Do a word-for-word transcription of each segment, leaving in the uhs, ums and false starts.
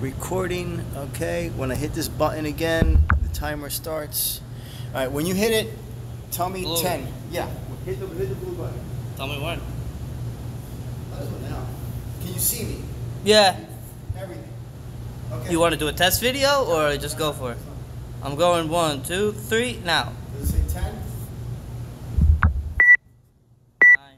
Recording, okay. When I hit this button again, the timer starts. All right, when you hit it, tell me Blue. ten. Yeah, hit the, hit the blue button. Tell me when. Might as well now. Can you see me? Yeah. Everything. Okay. You want to do a test video or just go for it? I'm going one, two, three, now. Does it say ten? Nine.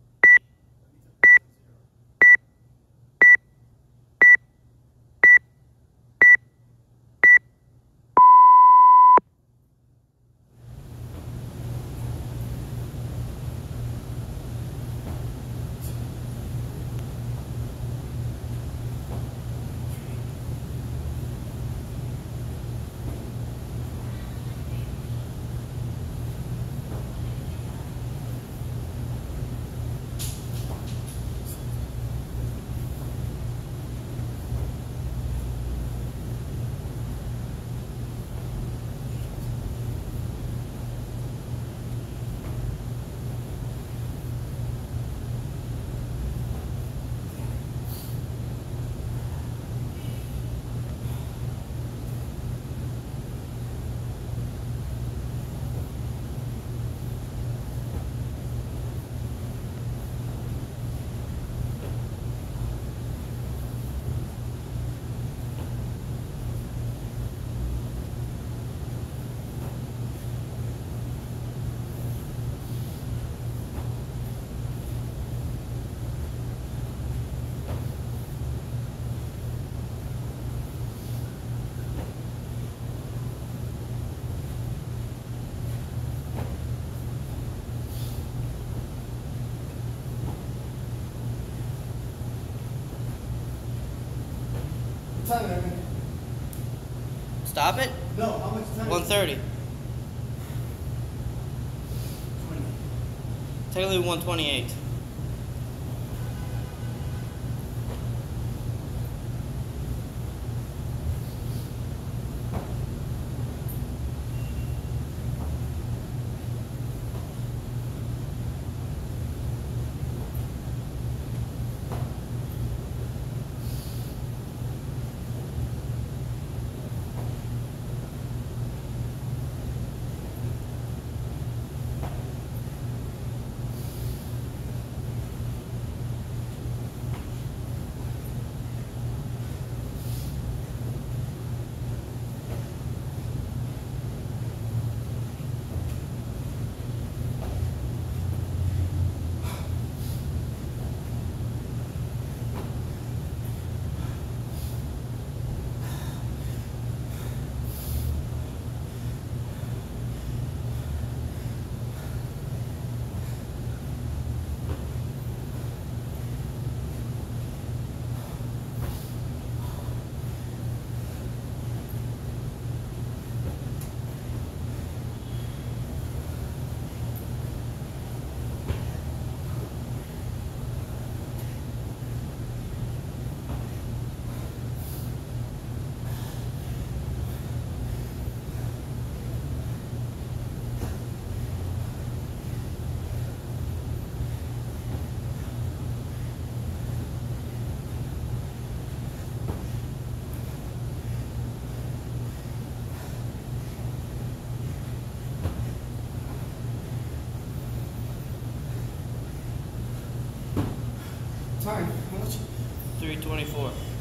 What time is it? Stop it? No, how much time? one thirty. Technically one twenty-eight. Time, how much? three twenty-four.